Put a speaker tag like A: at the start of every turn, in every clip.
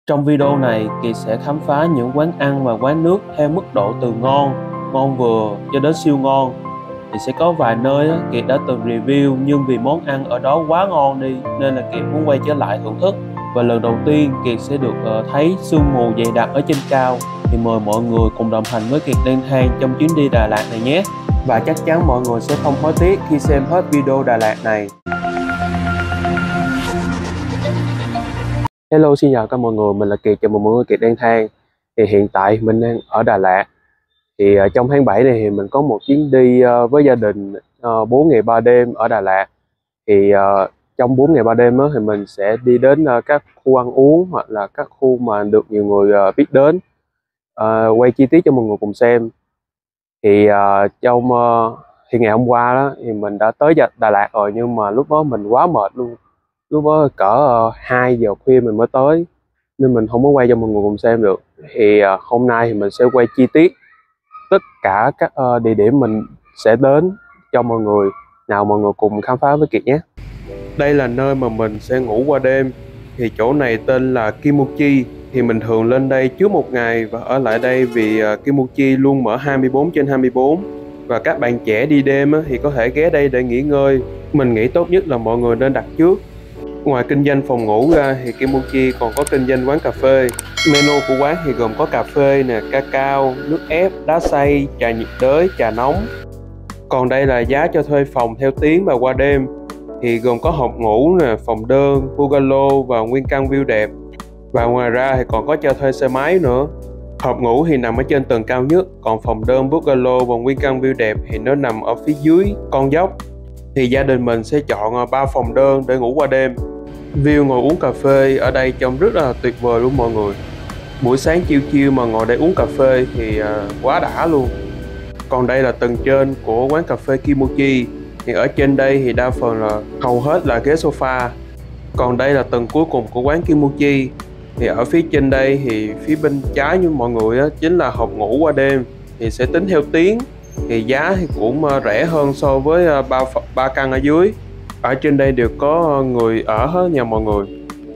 A: Trong video này, Kiệt sẽ khám phá những quán ăn và quán nước theo mức độ từ ngon, ngon vừa cho đến siêu ngon. Thì sẽ có vài nơi Kiệt đã từng review nhưng vì món ăn ở đó quá ngon đi nên là Kiệt muốn quay trở lại thưởng thức. Và lần đầu tiên Kiệt sẽ được thấy sương mù dày đặc ở trên cao. Thì mời mọi người cùng đồng hành với Kiệt lang thang trong chuyến đi Đà Lạt này nhé. Và chắc chắn mọi người sẽ không hối tiếc khi xem hết video Đà Lạt này. Hello, xin chào các mọi người, mình là Kiệt, chào mừng mọi người Kiệt lang thang. Thì hiện tại mình đang ở Đà Lạt. Thì trong tháng 7 này thì mình có một chuyến đi với gia đình 4 ngày 3 đêm ở Đà Lạt. Thì trong 4 ngày 3 đêm đó, thì mình sẽ đi đến các khu ăn uống hoặc là các khu mà được nhiều người biết đến. Quay chi tiết cho mọi người cùng xem. Thì thì ngày hôm qua đó thì mình đã tới Đà Lạt rồi, nhưng mà lúc đó mình quá mệt luôn. Lúc đó cỡ 2 giờ khuya mình mới tới nên mình không có quay cho mọi người cùng xem được. Thì hôm nay thì mình sẽ quay chi tiết tất cả các địa điểm mình sẽ đến cho mọi người. Nào mọi người cùng khám phá với Kiệt nhé. Đây là nơi mà mình sẽ ngủ qua đêm. Thì chỗ này tên là Kimochi. Thì mình thường lên đây trước một ngày và ở lại đây vì Kimochi luôn mở 24/24. Và các bạn trẻ đi đêm thì có thể ghé đây để nghỉ ngơi. Mình nghĩ tốt nhất là mọi người nên đặt trước. Ngoài kinh doanh phòng ngủ ra thì Kimochi còn có kinh doanh quán cà phê. Menu của quán thì gồm có cà phê nè, cacao, nước ép, đá xay, trà nhiệt đới, trà nóng. Còn đây là giá cho thuê phòng theo tiếng và qua đêm. Thì gồm có hộp ngủ nè, phòng đơn, bungalow và nguyên căn view đẹp. Và ngoài ra thì còn có cho thuê xe máy nữa. Hộp ngủ thì nằm ở trên tầng cao nhất, còn phòng đơn, bungalow và nguyên căn view đẹp thì nó nằm ở phía dưới con dốc. Thì gia đình mình sẽ chọn 3 phòng đơn để ngủ qua đêm. View ngồi uống cà phê ở đây trông rất là tuyệt vời luôn mọi người. Buổi sáng chill chill mà ngồi đây uống cà phê thì quá đã luôn. Còn đây là tầng trên của quán cà phê Kimochi. Thì ở trên đây thì đa phần là hầu hết là ghế sofa. Còn đây là tầng cuối cùng của quán Kimochi. Thì ở phía trên đây thì phía bên trái như mọi người chính là hộp ngủ qua đêm. Thì sẽ tính theo tiếng. Thì giá thì cũng rẻ hơn so với 3 căn ở dưới. Ở trên đây đều có người ở hết nha mọi người.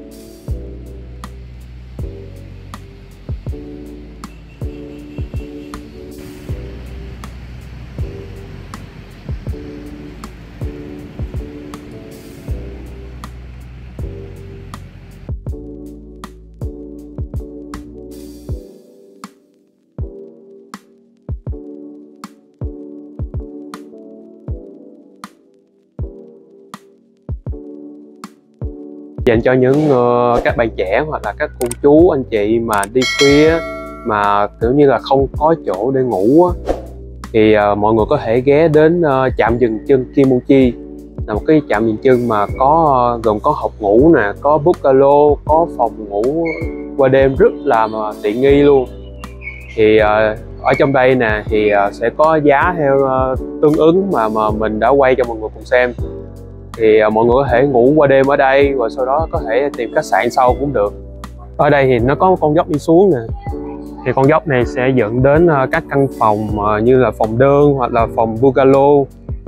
A: Dành cho những các bạn trẻ hoặc là các cô chú anh chị mà đi khuya mà kiểu như là không có chỗ để ngủ thì mọi người có thể ghé đến trạm dừng chân Kimochi, là một cái trạm dừng chân mà gồm có hộp ngủ nè, có bungalow, có phòng ngủ qua đêm rất là tiện nghi luôn. Thì ở trong đây nè thì sẽ có giá theo tương ứng mà mình đã quay cho mọi người cùng xem. Thì mọi người có thể ngủ qua đêm ở đây rồi sau đó có thể tìm khách sạn sau cũng được. Ở đây thì nó có một con dốc đi xuống nè. Thì con dốc này sẽ dẫn đến các căn phòng như là phòng đơn hoặc là phòng bungalow.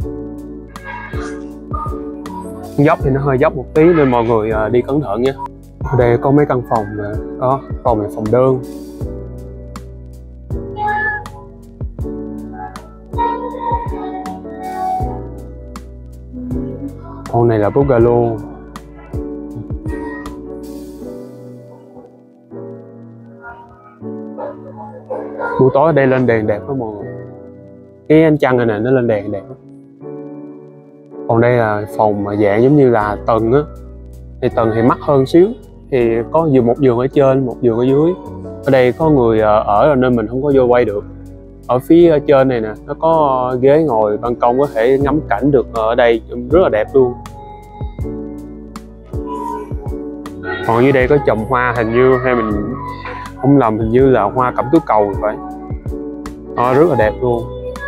A: Con dốc thì nó hơi dốc một tí nên mọi người đi cẩn thận nha. Ở đây có mấy căn phòng nè, có phòng này phòng đơn. Con này là bungalow. Buổi tối ở đây lên đèn đẹp lắm mọi người. Cái ánh trăng này nè nó lên đèn đẹp lắm. Còn đây là phòng mà dạng giống như là tầng á. Thì tầng thì mắc hơn xíu. Thì có một giường ở trên, một giường ở dưới. Ở đây có người ở rồi nên mình không có vô quay được. Ở phía trên này nè nó có ghế ngồi ban công, có thể ngắm cảnh được ở đây rất là đẹp luôn. Còn dưới đây có trồng hoa, hình như hay mình không lầm hình như là hoa cẩm tú cầu vậy. Rất là đẹp luôn.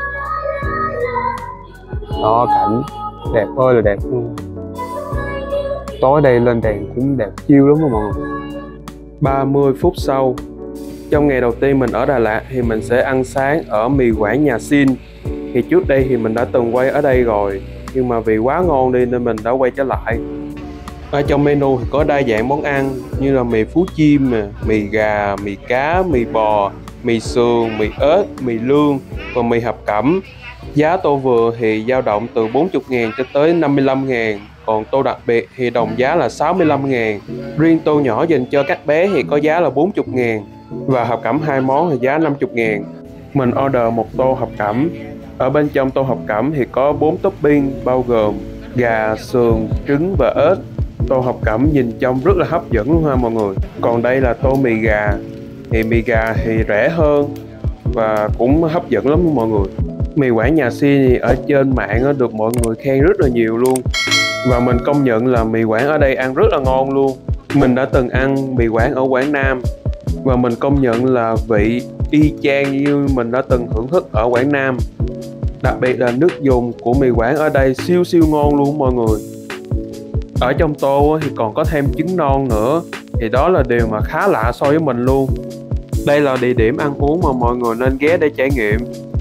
A: Đó, cảnh đẹp ơi là đẹp luôn. Tối đây lên đèn cũng đẹp chill lắm mọi người. 30 phút sau, trong ngày đầu tiên mình ở Đà Lạt thì mình sẽ ăn sáng ở mì Quảng Nhà Xin. Thì trước đây thì mình đã từng quay ở đây rồi, nhưng mà vì quá ngon đi nên mình đã quay trở lại. Ở trong menu thì có đa dạng món ăn như là mì Phú Chiêm nè, mì gà, mì cá, mì bò, mì sườn, mì ếch, mì lương và mì hầm cẩm. Giá tô vừa thì dao động từ 40.000 cho tới 55.000, còn tô đặc biệt thì đồng giá là 65.000. Riêng tô nhỏ dành cho các bé thì có giá là 40.000 và hộp cẩm 2 món thì giá 50.000. Mình order một tô hộp cẩm. Ở bên trong tô hộp cẩm thì có 4 topping bao gồm gà, sườn, trứng và ếch. Tô hộp cẩm nhìn trông rất là hấp dẫn luôn ha mọi người. Còn đây là tô mì gà. Thì mì gà thì rẻ hơn và cũng hấp dẫn lắm mọi người. Mì Quảng nhà Xin thì ở trên mạng được mọi người khen rất là nhiều luôn. Và mình công nhận là mì Quảng ở đây ăn rất là ngon luôn. Mình đã từng ăn mì Quảng ở Quảng Nam và mình công nhận là vị y chang như mình đã từng thưởng thức ở Quảng Nam. Đặc biệt là nước dùng của mì Quảng ở đây siêu ngon luôn mọi người. Ở trong tô thì còn có thêm trứng non nữa, thì đó là điều mà khá lạ so với mình luôn. Đây là địa điểm ăn uống mà mọi người nên ghé để trải nghiệm.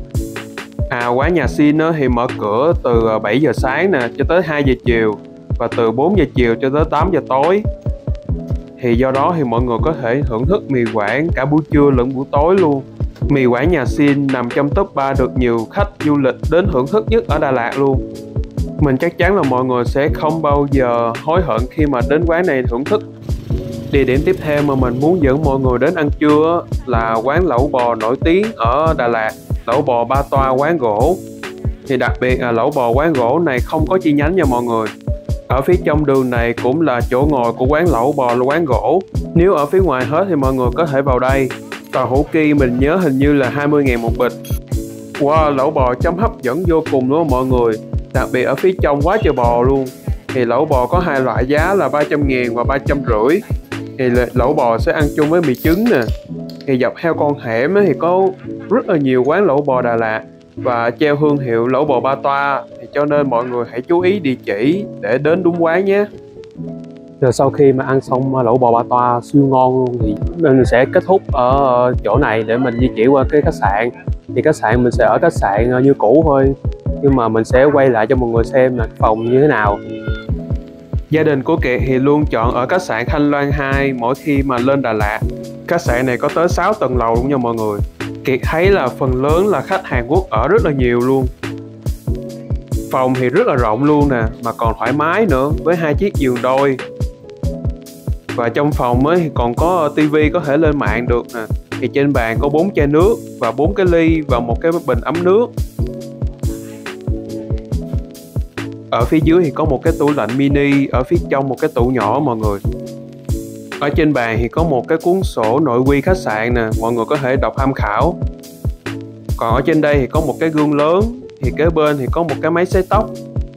A: Quán nhà Xin thì mở cửa từ 7 giờ sáng nè cho tới 2 giờ chiều và từ 4 giờ chiều cho tới 8 giờ tối. Thì do đó thì mọi người có thể thưởng thức mì Quảng cả buổi trưa lẫn buổi tối luôn. Mì Quảng nhà Xin nằm trong top 3 được nhiều khách du lịch đến thưởng thức nhất ở Đà Lạt luôn. Mình chắc chắn là mọi người sẽ không bao giờ hối hận khi mà đến quán này thưởng thức. Địa điểm tiếp theo mà mình muốn dẫn mọi người đến ăn trưa là quán lẩu bò nổi tiếng ở Đà Lạt, lẩu bò Ba Toa quán gỗ. Thì đặc biệt là lẩu bò quán gỗ này không có chi nhánh nha mọi người. Ở phía trong đường này cũng là chỗ ngồi của quán lẩu bò quán gỗ. Nếu ở phía ngoài hết thì mọi người có thể vào đây. Tàu hủ ki mình nhớ hình như là 20.000 một bịch. Wow, lẩu bò chấm hấp dẫn vô cùng luôn mọi người. Đặc biệt ở phía trong quá trời bò luôn. Thì lẩu bò có hai loại giá là 300.000 và 350. Thì lẩu bò sẽ ăn chung với mì trứng nè. Thì dọc theo con hẻm thì có rất là nhiều quán lẩu bò Đà Lạt và treo thương hiệu lẩu bò Ba Toa, thì cho nên mọi người hãy chú ý địa chỉ để đến đúng quán nhé. Rồi sau khi mà ăn xong lẩu bò Ba Toa siêu ngon luôn thì mình sẽ kết thúc ở chỗ này để mình di chuyển qua cái khách sạn. Thì khách sạn mình sẽ ở khách sạn như cũ thôi, nhưng mà mình sẽ quay lại cho mọi người xem là phòng như thế nào. Gia đình của Kiệt thì luôn chọn ở khách sạn Thanh Loan 2 mỗi khi mà lên Đà Lạt. Khách sạn này có tới 6 tầng lầu luôn nha mọi người. Kiệt thấy là phần lớn là khách Hàn Quốc ở rất là nhiều luôn. Phòng thì rất là rộng luôn nè, mà còn thoải mái nữa với 2 chiếc giường đôi. Và trong phòng thì còn có tivi có thể lên mạng được nè. Thì trên bàn có 4 chai nước và 4 cái ly và một cái bình ấm nước. Ở phía dưới thì có một cái tủ lạnh mini, ở phía trong một cái tủ nhỏ mọi người. Ở trên bàn thì có một cái cuốn sổ nội quy khách sạn nè, mọi người có thể đọc tham khảo. Còn ở trên đây thì có một cái gương lớn, thì kế bên thì có một cái máy sấy tóc.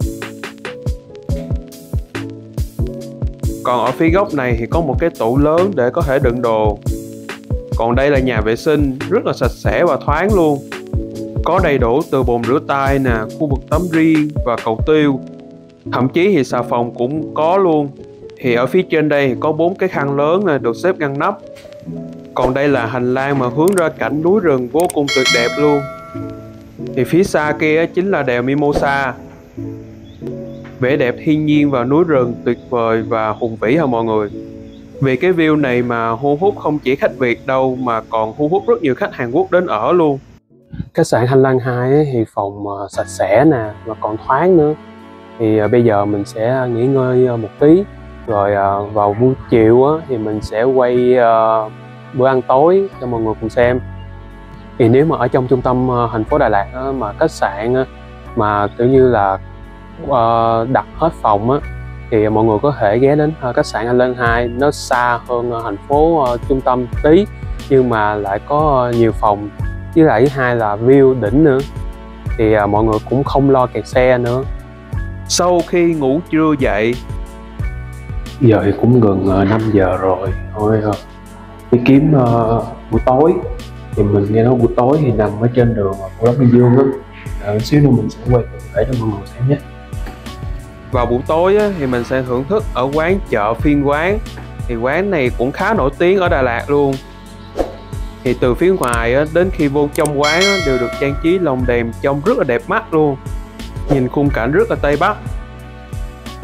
A: Còn ở phía góc này thì có một cái tủ lớn để có thể đựng đồ. Còn đây là nhà vệ sinh rất là sạch sẽ và thoáng luôn. Có đầy đủ từ bồn rửa tay nè, khu vực tắm riêng và cầu tiêu. Thậm chí thì xà phòng cũng có luôn. Thì ở phía trên đây thì có 4 cái khăn lớn này được xếp ngăn nắp. Còn đây là hành lang mà hướng ra cảnh núi rừng vô cùng tuyệt đẹp luôn. Thì phía xa kia chính là đèo Mimosa. Vẻ đẹp thiên nhiên và núi rừng tuyệt vời và hùng vĩ hả mọi người. Vì cái view này mà thu hút không chỉ khách Việt đâu mà còn thu hút rất nhiều khách Hàn Quốc đến ở luôn. Khách sạn Thanh Lan 2 thì phòng sạch sẽ nè và còn thoáng nữa. Thì bây giờ mình sẽ nghỉ ngơi một tí. Rồi vào buổi chiều thì mình sẽ quay bữa ăn tối cho mọi người cùng xem. Thì nếu mà ở trong trung tâm thành phố Đà Lạt mà khách sạn mà kiểu như là đặt hết phòng thì mọi người có thể ghé đến khách sạn Thanh Lan 2. Nó xa hơn thành phố trung tâm tí nhưng mà lại có nhiều phòng, với lại thứ hai là view đỉnh nữa, thì mọi người cũng không lo kẹt xe nữa. Sau khi ngủ trưa dậy, giờ thì cũng gần 5 giờ rồi, thôi đi kiếm buổi tối. Thì mình nghe nói buổi tối thì nằm ở trên đường Phú Lâm Bình Dương á. Xíu nữa mình sẽ quay để cho mọi người xem nhé. Vào buổi tối thì mình sẽ thưởng thức ở quán chợ Phiên Quán. Thì quán này cũng khá nổi tiếng ở Đà Lạt luôn. Thì từ phía ngoài đến khi vô trong quán đều được trang trí lồng đèn trông rất là đẹp mắt luôn. Nhìn khung cảnh rất là Tây Bắc.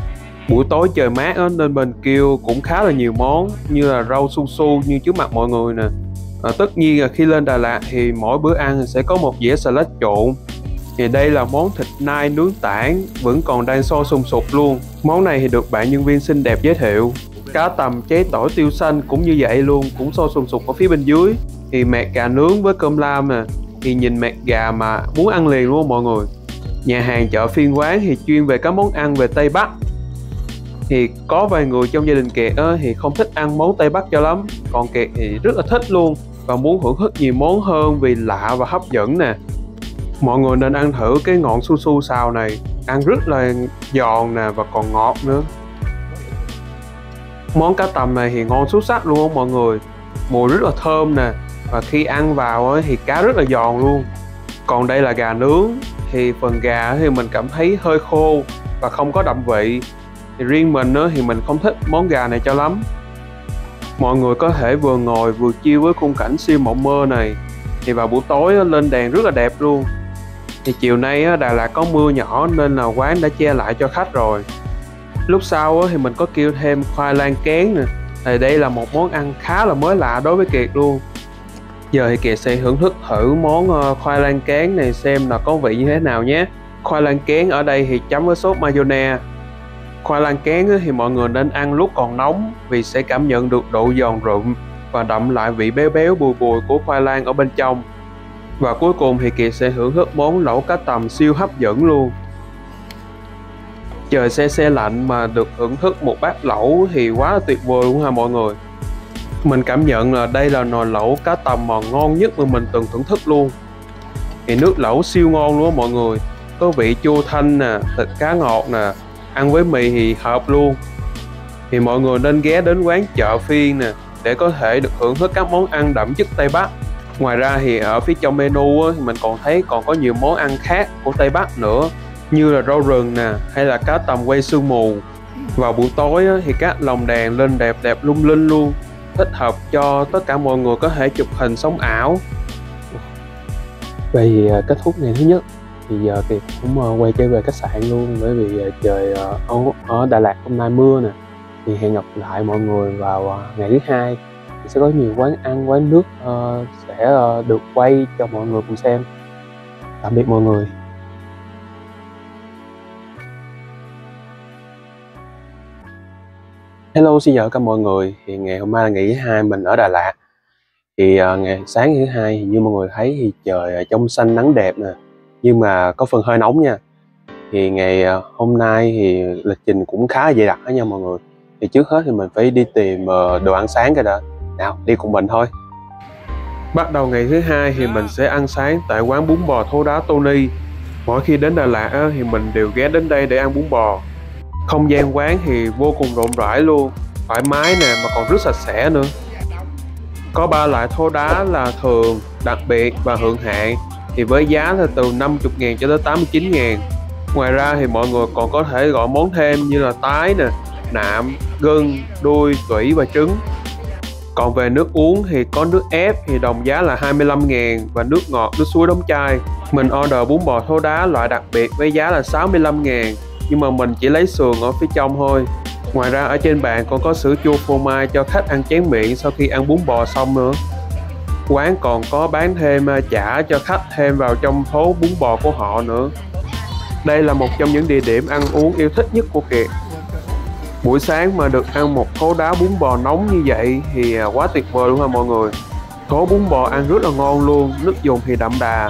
A: Buổi tối trời mát á, nên bên kia cũng khá là nhiều món như là rau su su như trước mặt mọi người nè. Tất nhiên là khi lên Đà Lạt thì mỗi bữa ăn sẽ có một dĩa salad trộn. Thì đây là món thịt nai nướng tảng vẫn còn đang sôi sùng sục luôn. Món này thì được bạn nhân viên xinh đẹp giới thiệu. Cá tầm cháy tỏi tiêu xanh cũng như vậy luôn, cũng sôi sùng sục ở phía bên dưới. Thì mẹt gà nướng với cơm lam nè. Thì nhìn mẹt gà mà muốn ăn liền luôn mọi người. Nhà hàng chợ phiên quán thì chuyên về các món ăn về Tây Bắc. Thì có vài người trong gia đình Kiệt thì không thích ăn món Tây Bắc cho lắm, còn Kiệt thì rất là thích luôn và muốn thưởng thức nhiều món hơn vì lạ và hấp dẫn nè. Mọi người nên ăn thử cái ngọn su su xào này, ăn rất là giòn nè và còn ngọt nữa. Món cá tầm này thì ngon xuất sắc luôn mọi người, mùi rất là thơm nè, và khi ăn vào thì cá rất là giòn luôn. Còn đây là gà nướng, thì phần gà thì mình cảm thấy hơi khô và không có đậm vị. Thì riêng mình thì mình không thích món gà này cho lắm. Mọi người có thể vừa ngồi vừa chill với khung cảnh siêu mộng mơ này. Thì vào buổi tối lên đèn rất là đẹp luôn. Thì chiều nay Đà Lạt có mưa nhỏ nên là quán đã che lại cho khách rồi. Lúc sau thì mình có kêu thêm khoai lang kén nè. Thì đây là một món ăn khá là mới lạ đối với Kiệt luôn. Giờ thì Kiệt sẽ thưởng thức thử món khoai lang kén này xem là có vị như thế nào nhé. Khoai lang kén ở đây thì chấm với sốt mayonnaise. Khoai lang kén thì mọi người nên ăn lúc còn nóng vì sẽ cảm nhận được độ giòn rụm và đậm lại vị béo béo bùi bùi của khoai lang ở bên trong. Và cuối cùng thì Kiệt sẽ thưởng thức món lẩu cá tầm siêu hấp dẫn luôn. Trời se lạnh mà được thưởng thức một bát lẩu thì quá là tuyệt vời luôn ha mọi người. Mình cảm nhận là đây là nồi lẩu cá tầm mà ngon nhất mà mình từng thưởng thức luôn. Thì nước lẩu siêu ngon luôn á mọi người, có vị chua thanh nè, thịt cá ngọt nè, ăn với mì thì hợp luôn. Thì mọi người nên ghé đến quán chợ phiên nè để có thể được thưởng thức các món ăn đậm chất Tây Bắc. Ngoài ra thì ở phía trong menu thì mình còn thấy còn có nhiều món ăn khác của Tây Bắc nữa, như là rau rừng nè, hay là cá tầm quay sương mù. Vào buổi tối thì các lồng đèn lên đẹp đẹp lung linh luôn, thích hợp cho tất cả mọi người có thể chụp hình sống ảo. Vậy thì kết thúc ngày thứ nhất thì giờ Kiệt cũng quay trở về khách sạn luôn, bởi vì trời ở Đà Lạt hôm nay mưa nè. Thì hẹn gặp lại mọi người vào ngày thứ hai, thì sẽ có nhiều quán ăn quán nước sẽ được quay cho mọi người cùng xem. Tạm biệt mọi người. Hello, xin chào các mọi người. Thì ngày hôm nay là ngày thứ hai mình ở Đà Lạt. Thì ngày sáng thứ hai thì như mọi người thấy thì trời trong xanh nắng đẹp nè, nhưng mà có phần hơi nóng nha. Thì ngày hôm nay thì lịch trình cũng khá là dày đặc đó nha mọi người. Thì trước hết thì mình phải đi tìm đồ ăn sáng cái đã. Nào, đi cùng mình thôi. Bắt đầu ngày thứ hai thì mình sẽ ăn sáng tại quán bún bò Thố Đá Tony. Mỗi khi đến Đà Lạt thì mình đều ghé đến đây để ăn bún bò. Không gian quán thì vô cùng rộng rãi luôn, thoải mái nè mà còn rất sạch sẽ nữa. Có 3 loại thố đá là thường, đặc biệt và thượng hạng, thì với giá là từ 50.000 cho tới 89.000. Ngoài ra thì mọi người còn có thể gọi món thêm như là tái nè, nạm, gân, đuôi, tủy và trứng. Còn về nước uống thì có nước ép thì đồng giá là 25.000 và nước ngọt nước suối đóng chai. Mình order bún bò thố đá loại đặc biệt với giá là 65.000, nhưng mà mình chỉ lấy sườn ở phía trong thôi. Ngoài ra ở trên bàn còn có sữa chua phô mai cho khách ăn chén miệng sau khi ăn bún bò xong nữa. Quán còn có bán thêm chả cho khách thêm vào trong thố bún bò của họ nữa. Đây là một trong những địa điểm ăn uống yêu thích nhất của Kiệt. Buổi sáng mà được ăn một thố đá bún bò nóng như vậy thì quá tuyệt vời luôn ha mọi người. Thố bún bò ăn rất là ngon luôn, nước dùng thì đậm đà.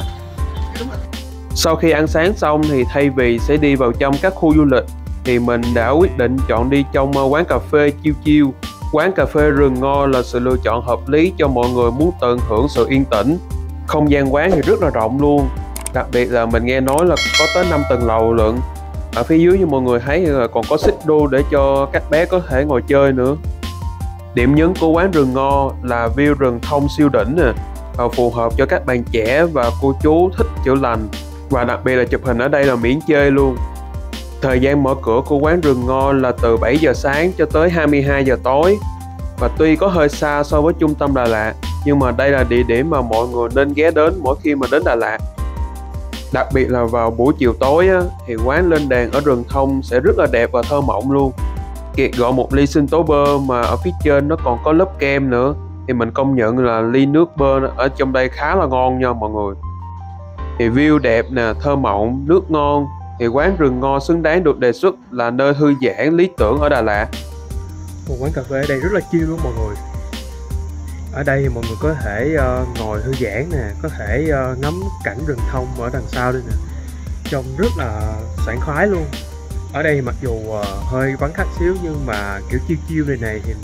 A: Sau khi ăn sáng xong thì thay vì sẽ đi vào trong các khu du lịch thì mình đã quyết định chọn đi trong quán cà phê chill chill. Quán cà phê Rừng Ngo là sự lựa chọn hợp lý cho mọi người muốn tận hưởng sự yên tĩnh. Không gian quán thì rất là rộng luôn, đặc biệt là mình nghe nói là có tới 5 tầng lầu lận. Ở phía dưới như mọi người thấy là còn có xích đu để cho các bé có thể ngồi chơi nữa. Điểm nhấn của quán Rừng Ngo là view rừng thông siêu đỉnh nè, phù hợp cho các bạn trẻ và cô chú thích chữa lành. Và đặc biệt là chụp hình ở đây là miễn chơi luôn. Thời gian mở cửa của quán Rừng Ngo là từ 7 giờ sáng cho tới 22 giờ tối. Và tuy có hơi xa so với trung tâm Đà Lạt, nhưng mà đây là địa điểm mà mọi người nên ghé đến mỗi khi mà đến Đà Lạt. Đặc biệt là vào buổi chiều tối thì quán lên đèn ở rừng thông sẽ rất là đẹp và thơ mộng luôn. Kiệt gọi một ly sinh tố bơ mà ở phía trên nó còn có lớp kem nữa, thì mình công nhận là ly nước bơ ở trong đây khá là ngon nha mọi người. Thì view đẹp nè, thơ mộng, nước ngon, thì quán Rừng Ngon xứng đáng được đề xuất là nơi thư giãn lý tưởng ở Đà Lạt.
B: Một quán cà phê ở đây rất là chill luôn mọi người. Ở đây thì mọi người có thể ngồi thư giãn nè, có thể ngắm cảnh rừng thông ở đằng sau đây nè, trông rất là sảng khoái luôn. Ở đây mặc dù hơi vắng khách xíu nhưng mà kiểu chill này thì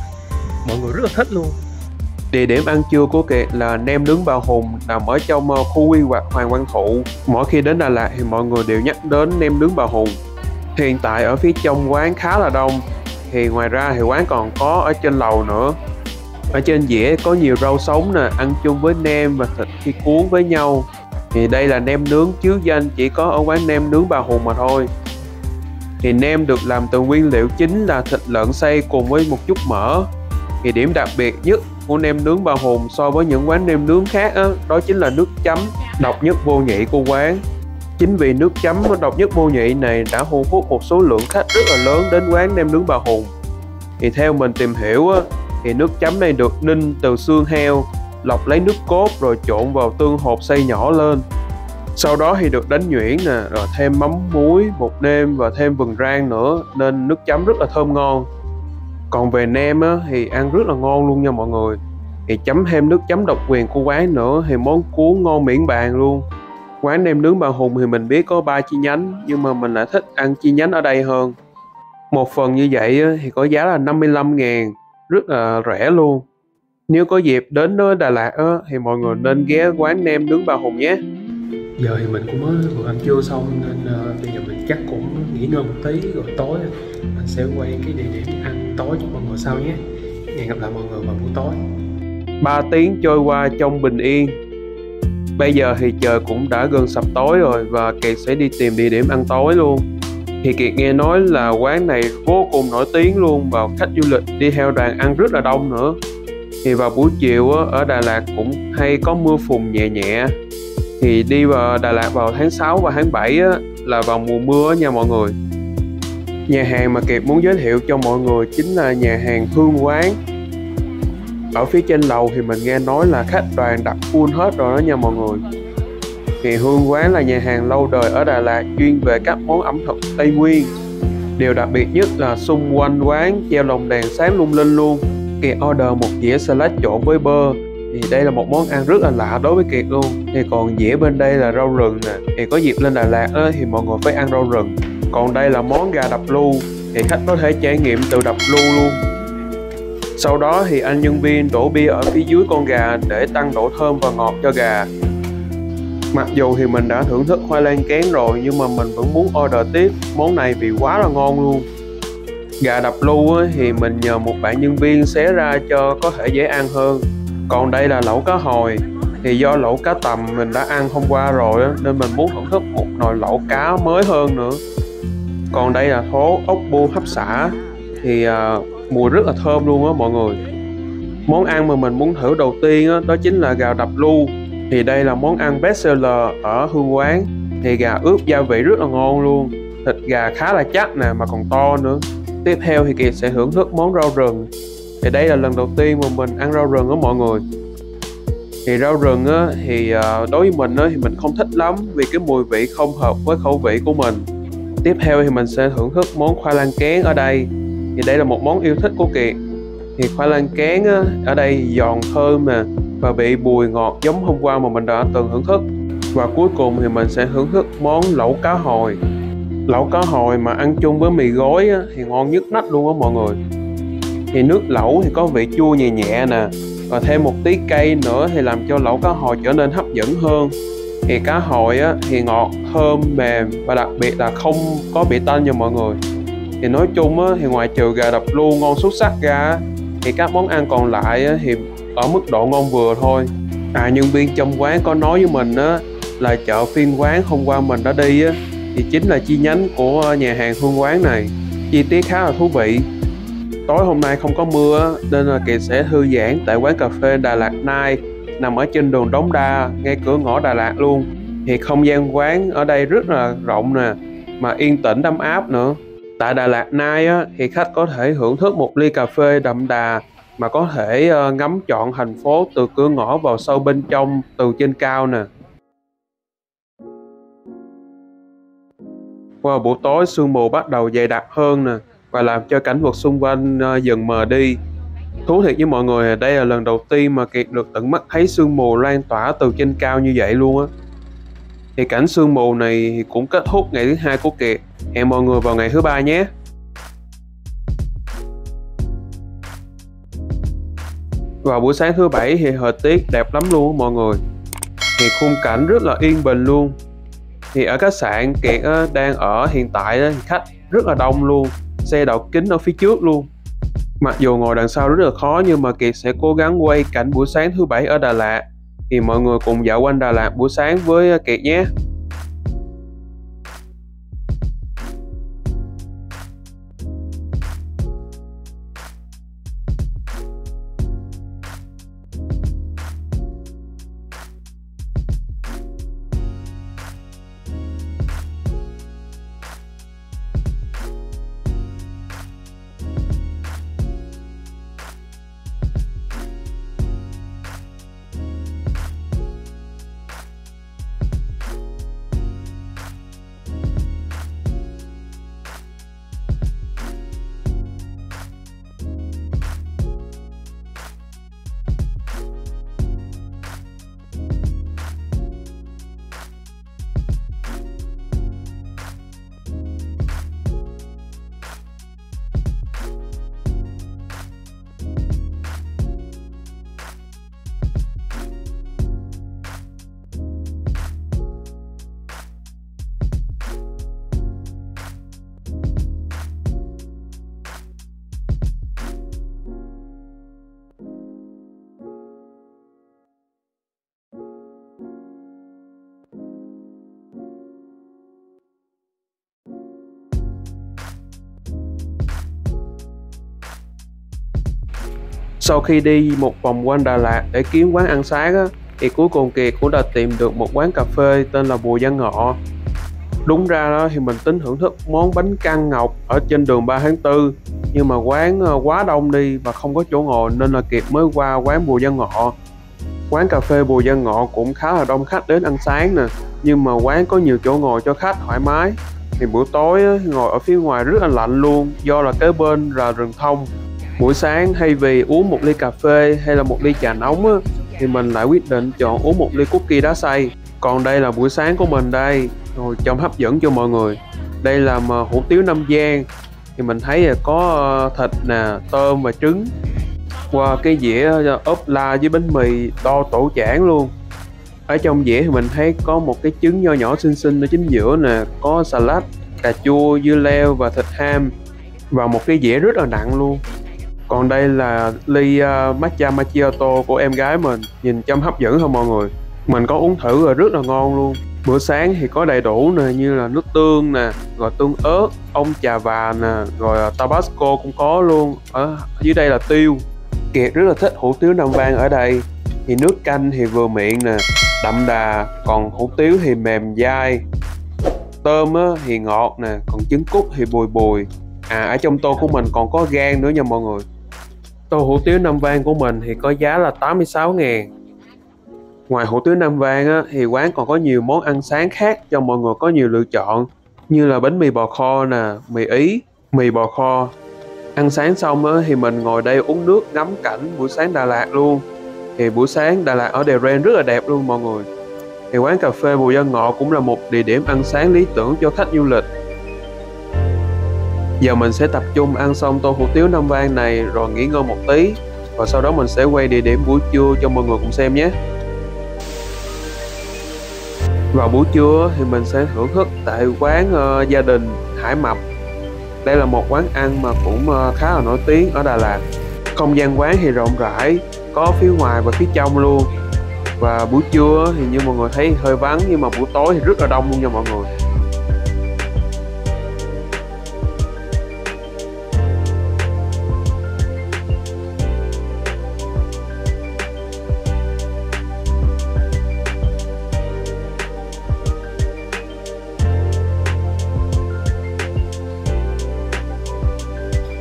B: mọi người rất là thích luôn.
A: Địa điểm ăn trưa của Kiệt là nem nướng Bà Hùng, nằm ở trong khu quy hoạch Hoàng Văn Thụ. Mỗi khi đến Đà Lạt thì mọi người đều nhắc đến nem nướng Bà Hùng. Hiện tại ở phía trong quán khá là đông, thì ngoài ra thì quán còn có ở trên lầu nữa. Ở trên dĩa có nhiều rau sống nè, ăn chung với nem và thịt khi cuốn với nhau. Thì đây là nem nướng chiếu danh chỉ có ở quán nem nướng Bà Hùng mà thôi. Thì nem được làm từ nguyên liệu chính là thịt lợn xay cùng với một chút mỡ. Thì điểm đặc biệt nhất của nem nướng Bà Hùng so với những quán nem nướng khác đó chính là nước chấm độc nhất vô nhị của quán. Chính vì nước chấm độc nhất vô nhị này đã thu hút một số lượng khách rất là lớn đến quán nem nướng Bà Hùng. Thì theo mình tìm hiểu thì nước chấm này được ninh từ xương heo, lọc lấy nước cốt rồi trộn vào tương hột xay nhỏ lên. Sau đó thì được đánh nhuyễn nè, rồi thêm mắm muối, bột nêm và thêm vừng rang nữa, nên nước chấm rất là thơm ngon. Còn về nem thì ăn rất là ngon luôn nha mọi người. Thì chấm thêm nước chấm độc quyền của quán nữa thì món cuốn ngon miễn bàn luôn. Quán nem nướng Bà Hùng thì mình biết có 3 chi nhánh, nhưng mà mình lại thích ăn chi nhánh ở đây hơn. Một phần như vậy thì có giá là 55.000, rất là rẻ luôn. Nếu có dịp đến Đà Lạt thì mọi người nên ghé quán nem nướng Bà Hùng nhé.
B: Giờ thì mình cũng mới vừa ăn trưa xong nên bây giờ mình chắc cũng nghỉ ngơi một tí, rồi tối mình sẽ quay cái địa điểm ăn tối cho mọi người sau nhé. Hẹn gặp lại mọi người vào buổi tối.
A: 3 tiếng trôi qua trong bình yên. Bây giờ thì trời cũng đã gần sập tối rồi và Kiệt sẽ đi tìm địa điểm ăn tối luôn. Thì Kiệt nghe nói là quán này vô cùng nổi tiếng luôn và khách du lịch đi theo đoàn ăn rất là đông nữa. Thì vào buổi chiều ở Đà Lạt cũng hay có mưa phùn nhẹ nhẹ. Thì đi vào Đà Lạt vào tháng 6 và tháng 7 là vào mùa mưa nha mọi người. Nhà hàng mà Kiệt muốn giới thiệu cho mọi người chính là nhà hàng Hương Quán. Ở phía trên lầu thì mình nghe nói là khách đoàn đặt full hết rồi đó nha mọi người. Thì Hương Quán là nhà hàng lâu đời ở Đà Lạt chuyên về các món ẩm thực Tây Nguyên. Điều đặc biệt nhất là xung quanh quán treo lồng đèn sáng lung linh luôn. Kiệt order một dĩa salad trộn với bơ. Thì đây là một món ăn rất là lạ đối với Kiệt luôn. Thì còn dĩa bên đây là rau rừng nè. Thì có dịp lên Đà Lạt thì mọi người phải ăn rau rừng. Còn đây là món gà đập lu. Thì khách có thể trải nghiệm từ đập lu luôn. Sau đó thì anh nhân viên đổ bia ở phía dưới con gà để tăng độ thơm và ngọt cho gà. Mặc dù thì mình đã thưởng thức khoai lang kén rồi nhưng mà mình vẫn muốn order tiếp món này vì quá là ngon luôn. Gà đập lu thì mình nhờ một bạn nhân viên xé ra cho có thể dễ ăn hơn. Còn đây là lẩu cá hồi. Thì do lẩu cá tầm mình đã ăn hôm qua rồi nên mình muốn thưởng thức một nồi lẩu cá mới hơn nữa. Còn đây là thố ốc bu hấp xả. Thì mùi rất là thơm luôn á mọi người. Món ăn mà mình muốn thử đầu tiên đó chính là gà đập lu. Thì đây là món ăn best seller ở Hương Quán. Thì gà ướp gia vị rất là ngon luôn. Thịt gà khá là chắc nè mà còn to nữa. Tiếp theo thì Kiệt sẽ thưởng thức món rau rừng. Thì đây là lần đầu tiên mà mình ăn rau rừng đó mọi người. Thì rau rừng thì đối với mình thì mình không thích lắm vì cái mùi vị không hợp với khẩu vị của mình. Tiếp theo thì mình sẽ thưởng thức món khoai lang kén ở đây. Thì đây là một món yêu thích của Kiệt. Thì khoai lang kén ở đây giòn thơm nè và vị bùi ngọt giống hôm qua mà mình đã từng thưởng thức. Và cuối cùng thì mình sẽ thưởng thức món lẩu cá hồi. Lẩu cá hồi mà ăn chung với mì gói thì ngon nhất nách luôn á mọi người. Thì nước lẩu thì có vị chua nhẹ nhẹ nè, và thêm một tí cay nữa thì làm cho lẩu cá hồi trở nên hấp dẫn hơn. Thì cá hồi thì ngọt, thơm, mềm và đặc biệt là không có bị tanh nha mọi người. Thì nói chung thì ngoài trừ gà đập lu ngon xuất sắc ra thì các món ăn còn lại thì ở mức độ ngon vừa thôi. Nhân viên trong quán có nói với mình là chợ Phiên Quán hôm qua mình đã đi thì chính là chi nhánh của nhà hàng Hương Quán này. Chi tiết khá là thú vị. Tối hôm nay không có mưa nên là Kiệt sẽ thư giãn tại quán cà phê Đà Lạt Night nằm ở trên đường Đống Đa, ngay cửa ngõ Đà Lạt luôn. Thì không gian quán ở đây rất là rộng nè, mà yên tĩnh ấm áp nữa. Tại Đà Lạt Night á, thì khách có thể thưởng thức một ly cà phê đậm đà mà có thể ngắm trọn thành phố từ cửa ngõ vào sâu bên trong từ trên cao nè. Vào buổi tối sương mù bắt đầu dày đặc hơn nè và làm cho cảnh vật xung quanh dần mờ đi. Thú thiệt với mọi người, đây là lần đầu tiên mà Kiệt được tận mắt thấy sương mù lan tỏa từ trên cao như vậy luôn á. Thì cảnh sương mù này cũng kết thúc ngày thứ hai của Kiệt. Hẹn mọi người vào ngày thứ ba nhé. Vào buổi sáng thứ bảy thì thời tiết đẹp lắm luôn mọi người. Thì khung cảnh rất là yên bình luôn. Thì ở khách sạn Kiệt đang ở hiện tại đó, khách rất là đông luôn, xe đậu kín ở phía trước luôn. Mặc dù ngồi đằng sau rất là khó nhưng mà Kiệt sẽ cố gắng quay cảnh buổi sáng thứ bảy ở Đà Lạt. Thì mọi người cùng dạo quanh Đà Lạt buổi sáng với Kiệt nhé. Sau khi đi một vòng quanh Đà Lạt để kiếm quán ăn sáng á, thì cuối cùng Kiệt cũng đã tìm được một quán cà phê tên là Bùi Văn Ngọ. Đúng ra đó thì mình tính thưởng thức món bánh căn ngọc ở trên đường 3 tháng 4, nhưng mà quán quá đông đi và không có chỗ ngồi nên là Kiệt mới qua quán Bùi Văn Ngọ. Quán cà phê Bùi Văn Ngọ cũng khá là đông khách đến ăn sáng nè, nhưng mà quán có nhiều chỗ ngồi cho khách thoải mái. Thì buổi tối á, ngồi ở phía ngoài rất là lạnh luôn do là kế bên là rừng thông. Buổi sáng thay vì uống một ly cà phê hay là một ly trà nóng á, thì mình lại quyết định chọn uống một ly cookie đá xay. Còn đây là buổi sáng của mình đây, rồi trông hấp dẫn cho mọi người. Đây là hủ tiếu Nam Giang, thì mình thấy là có thịt nè, tôm và trứng. Qua cái dĩa ốp la với bánh mì to tổ chảng luôn. Ở trong dĩa thì mình thấy có một cái trứng nho nhỏ xinh xinh ở chính giữa nè, có salad, cà chua, dưa leo và thịt ham. Và một cái dĩa rất là nặng luôn. Còn đây là ly matcha macchiato của em gái mình, nhìn trông hấp dẫn hơn mọi người. Mình có uống thử rồi rất là ngon luôn. Bữa sáng thì có đầy đủ nè, như là nước tương nè, rồi tương ớt, ông trà và nè, rồi Tabasco cũng có luôn. Ở dưới đây là tiêu. Kiệt rất là thích hủ tiếu Nam Vang ở đây. Thì nước canh thì vừa miệng nè, đậm đà, còn hủ tiếu thì mềm dai. Tôm thì ngọt nè, còn trứng cút thì bùi bùi. Ở trong tô của mình còn có gan nữa nha mọi người. Tô hủ tiếu Nam Vang của mình thì có giá là 86.000. Ngoài hủ tiếu Nam Vang thì quán còn có nhiều món ăn sáng khác cho mọi người có nhiều lựa chọn, như là bánh mì bò kho nè, mì Ý, mì bò kho. Ăn sáng xong thì mình ngồi đây uống nước ngắm cảnh buổi sáng Đà Lạt luôn. Thì buổi sáng Đà Lạt ở Đèo Ren rất là đẹp luôn mọi người. Thì quán cà phê Bùi Văn Ngọ cũng là một địa điểm ăn sáng lý tưởng cho khách du lịch. Giờ mình sẽ tập trung ăn xong tô hủ tiếu Nam Vang này rồi nghỉ ngơi một tí, và sau đó mình sẽ quay địa điểm buổi trưa cho mọi người cùng xem nhé. Vào buổi trưa thì mình sẽ thưởng thức tại quán gia đình Hải Mập. Đây là một quán ăn mà cũng khá là nổi tiếng ở Đà Lạt. Không gian quán thì rộng rãi, có phía ngoài và phía trong luôn. Và buổi trưa thì như mọi người thấy hơi vắng, nhưng mà buổi tối thì rất là đông luôn nha mọi người.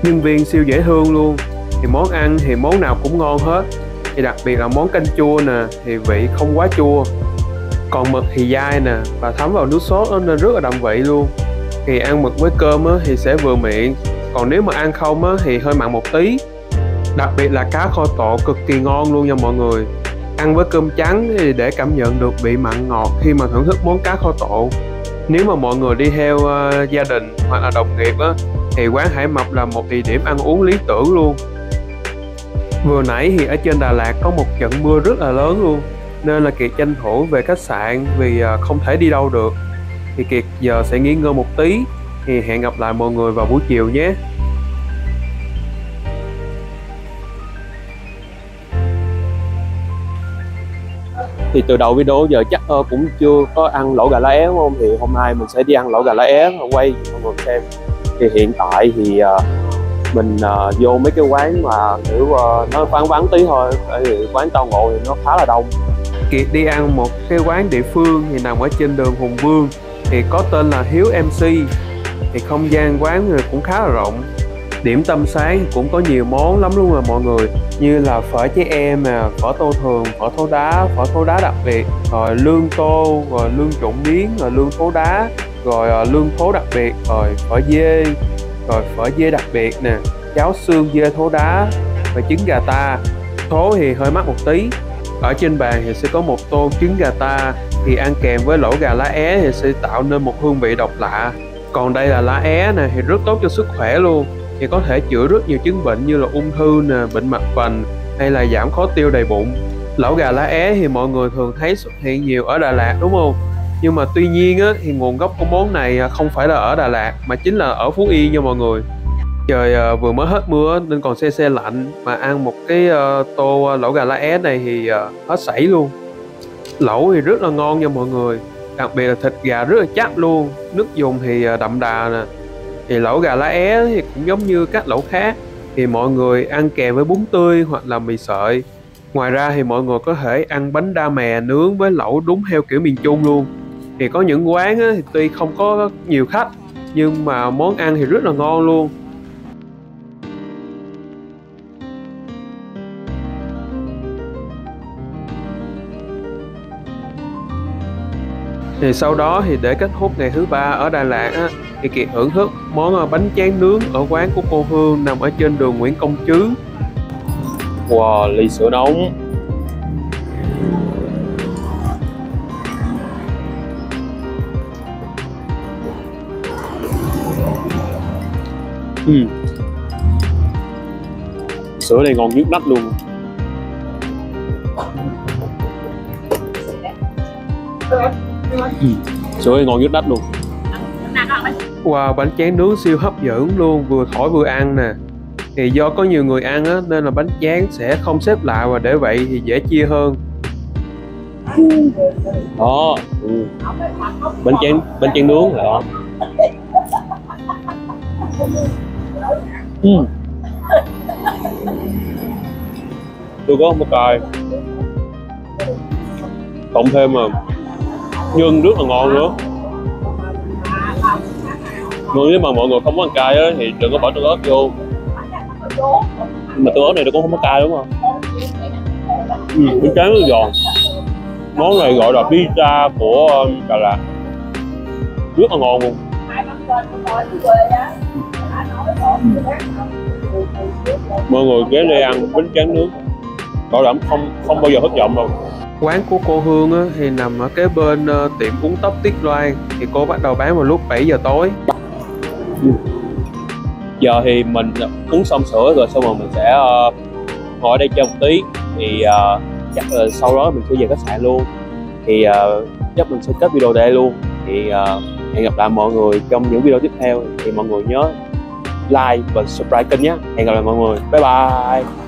A: nhân viên siêu dễ thương luôn. Thì món ăn thì món nào cũng ngon hết, thì đặc biệt là món canh chua nè thì vị không quá chua, còn mực thì dai nè và thấm vào nước sốt đó, nên rất là đậm vị luôn. Thì ăn mực với cơm á, thì sẽ vừa miệng, còn nếu mà ăn không á, thì hơi mặn một tí. Đặc biệt là cá kho tộ cực kỳ ngon luôn nha mọi người. Ăn với cơm trắng thì để cảm nhận được vị mặn ngọt khi mà thưởng thức món cá kho tộ. Nếu mà mọi người đi theo gia đình hoặc là đồng nghiệp á, thì quán Hải Mập là một địa điểm ăn uống lý tưởng luôn. Vừa nãy thì ở trên Đà Lạt có một trận mưa rất là lớn luôn, nên là Kiệt tranh thủ về khách sạn vì không thể đi đâu được. Thì Kiệt giờ sẽ nghỉ ngơi một tí, thì hẹn gặp lại mọi người vào buổi chiều nhé. Thì từ đầu video giờ chắc cũng chưa có ăn lẩu gà lá é đúng không? Thì hôm nay mình sẽ đi ăn lẩu gà lá é, quay cho mọi người xem. Thì hiện tại thì mình vô mấy cái quán mà kiểu nó vắng vắng tí thôi, tại vì quán tao ngộ thì nó khá là đông. Kiệt đi ăn một cái quán địa phương thì nằm ở trên đường Hùng Vương, thì có tên là Hiếu MC. Thì không gian quán cũng khá là rộng. Điểm tâm sáng cũng có nhiều món lắm luôn mọi người, như là phở trẻ em nè, phở tô thường, phở thố đá đặc biệt, rồi lương tô, rồi lương trộn miếng, rồi lương thố đá, rồi lương thố đặc biệt, rồi phở dê, rồi phở dê đặc biệt nè, cháo xương dê thố đá, và trứng gà ta. Thố thì hơi mắc một tí. Ở trên bàn thì sẽ có một tô trứng gà ta, thì ăn kèm với lẩu gà lá é thì sẽ tạo nên một hương vị độc lạ. Còn đây là lá é nè, thì rất tốt cho sức khỏe luôn, thì có thể chữa rất nhiều chứng bệnh như là ung thư nè, bệnh mạch vành, hay là giảm khó tiêu đầy bụng. Lẩu gà lá é thì mọi người thường thấy xuất hiện nhiều ở Đà Lạt đúng không? Nhưng mà tuy nhiên á, thì nguồn gốc của món này không phải là ở Đà Lạt mà chính là ở Phú Yên nha mọi người. Trời vừa mới hết mưa nên còn se lạnh, mà ăn một cái tô lẩu gà lá é này thì hết sảy luôn. Lẩu thì rất là ngon nha mọi người, đặc biệt là thịt gà rất là chắc luôn, nước dùng thì đậm đà nè. Thì lẩu gà lá é thì cũng giống như các lẩu khác, thì mọi người ăn kèm với bún tươi hoặc là mì sợi. Ngoài ra thì mọi người có thể ăn bánh đa mè nướng với lẩu đúng theo kiểu miền Trung luôn. Thì có những quán thì tuy không có nhiều khách, nhưng mà món ăn thì rất là ngon luôn. Thì sau đó thì để kết thúc ngày thứ 3 ở Đà Lạt á, thì Kiệt thưởng thức món bánh tráng nướng ở quán của cô Hương nằm ở trên đường Nguyễn Công Trứ. Wow, ly sữa nóng. Sữa này ngon nhức nách luôn. Sữa này ngon nhức nách luôn. Wow, bánh tráng nướng siêu hấp dẫn luôn, vừa thổi vừa ăn nè. Thì do có nhiều người ăn á, nên là bánh tráng sẽ không xếp lại, và để vậy thì dễ chia hơn. Đó, bánh tráng nướng là đó. Tôi có không có cay, cộng thêm mà nhân rất là ngon nữa. Nhưng nếu mà mọi người không có ăn cay á, thì đừng có bỏ tương ớt vô. Nhưng mà tương ớt này nó cũng không có cay đúng không? Bánh tráng rất giòn. Món này gọi là pizza của Đà Lạt, rất là ngon luôn. Mọi người ghé đây ăn bánh tráng nướng, bảo đảm không bao giờ thất vọng đâu. Quán của cô Hương á, thì nằm ở kế bên tiệm uống tóc Tiết Loan. Thì cô bắt đầu bán vào lúc 7 giờ tối. Giờ thì mình uống xong sữa rồi, xong rồi mình sẽ ngồi ở đây chơi một tí. Thì chắc là sau đó mình sẽ về khách sạn luôn. Thì chắc mình sẽ kết video đây luôn. Thì hẹn gặp lại mọi người trong những video tiếp theo. Thì mọi người nhớ like và subscribe kênh nhé. Hẹn gặp lại mọi người, bye bye.